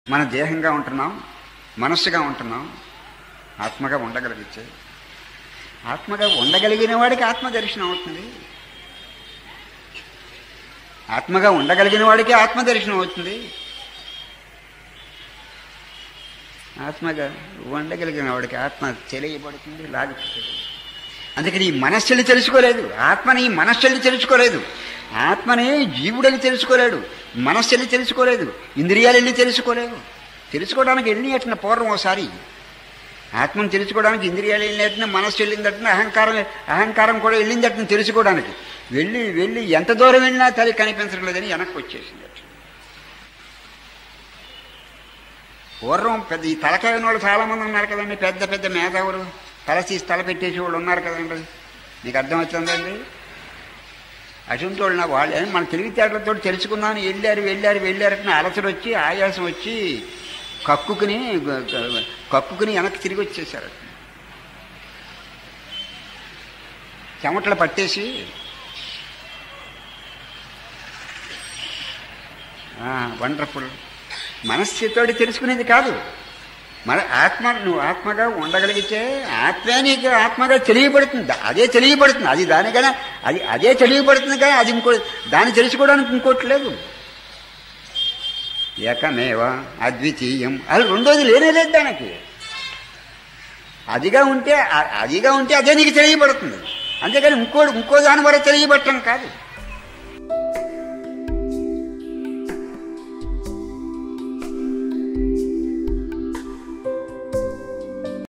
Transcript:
మన దేహంగా ఉంటున్నాం, మనస్సుగా ఉంటున్నాం, ఆత్మగా ఉండగలిగితే ఆత్మగా ఉండగలిగిన వాడికి ఆత్మదర్శనం అవుతుంది. ఆత్మగా ఉండగలిగిన వాడికి ఆత్మదర్శనం అవుతుంది. ఆత్మగా ఉండగలిగిన వాడికి ఆత్మ తెలియబడుతుంది, లాగుతుంది. అందుకని ఈ మనస్సుని తెలుసుకోలేదు, ఆత్మని మనస్సుని తెలుసుకోలేదు, ఆత్మని జీవుడని తెలుసుకోలేడు, మనస్సుని తెలుసుకోలేదు, ఇంద్రియాలని తెలుసుకోలేవు. తెలుసుకోవడానికి వెళ్ళినట్టు పూర్వం ఒకసారి ఆత్మను తెలుసుకోవడానికి ఇంద్రియాలు వెళ్ళినట్టు, మనస్సు వెళ్ళిందట్టు, అహంకారం కూడా వెళ్ళిందట్టు తెలుసుకోవడానికి. వెళ్ళి ఎంత దూరం వెళ్ళినా తల్లి కనిపించడం లేదని వెనక్కి వచ్చేసింది. పూర్వం పెద్ద ఈ తలకాయ వాళ్ళు చాలామంది ఉన్నారు కదండి, పెద్ద పెద్ద మేధావులు, తలసీసి తల పెట్టేసి వాళ్ళు ఉన్నారు కదండి. మీకు అర్థమవుతుందండి? అటువంటి వాళ్ళు వాళ్ళు మన తెలివితేటలతో తెలుసుకున్నాను వెళ్ళారని అలసట వచ్చి ఆయాసం వచ్చి కక్కుకుని వెనక్కి తిరిగి వచ్చేసారు. చెమటలు పట్టేసి వండర్ఫుల్. మనస్సుతోటి తెలుసుకునేది కాదు, మన ఆత్మ. నువ్వు ఆత్మగా ఉండగలిగితే ఆత్మే నీకు ఆత్మగా తెలియబడుతుంది. అదే తెలియబడుతుంది, అది దానికైనా అదే తెలియబడుతుంది. కానీ అది దాన్ని తెలుసుకోవడానికి ఇంకోటి లేదు. ఏకమేవ అద్వితీయం, అది రెండోది లేనేలేదు దానికి. అదిగా ఉంటే అదే నీకు తెలియబడుతుంది. అంతేకాని ఇంకో దాని వల్ల తెలియబట్టడం కాదు.